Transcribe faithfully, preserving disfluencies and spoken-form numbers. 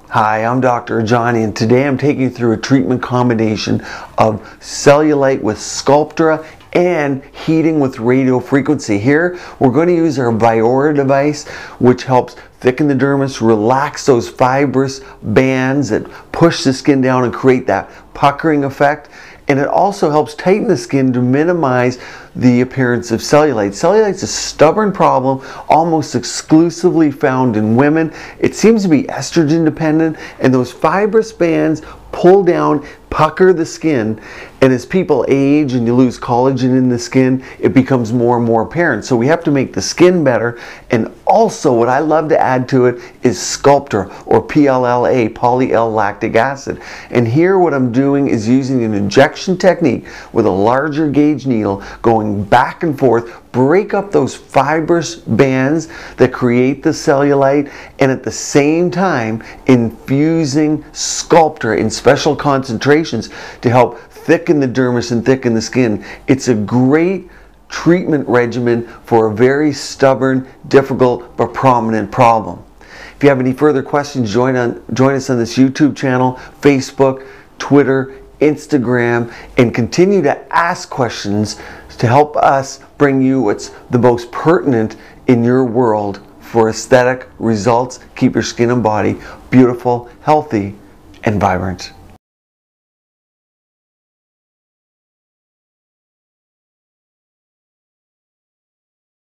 Hi, I'm Doctor Rajani, and today I'm taking you through a treatment combination of Cellulite with Sculptra and heating with radio frequency. Here, we're going to use our Viora device, which helps thicken the dermis, relax those fibrous bands that push the skin down and create that puckering effect. And it also helps tighten the skin to minimize the appearance of cellulite. Cellulite is a stubborn problem, almost exclusively found in women. It seems to be estrogen dependent, and those fibrous bands pull down, pucker the skin, and as people age and you lose collagen in the skin, it becomes more and more apparent. So we have to make the skin better, and also what I love to add to it is Sculptra, or P L L A, poly-L-lactic acid. And here what I'm doing is using an injection technique with a larger gauge needle, going back and forth, break up those fibrous bands that create the cellulite, and at the same time infusing Sculptra in special concentrations to help thicken the dermis and thicken the skin. It's a great treatment regimen for a very stubborn, difficult, but prominent problem. If you have any further questions, join, on, join us on this YouTube channel, Facebook, Twitter, Instagram, and continue to ask questions to help us bring you what's the most pertinent in your world for aesthetic results. Keep your skin and body beautiful, healthy, and vibrant.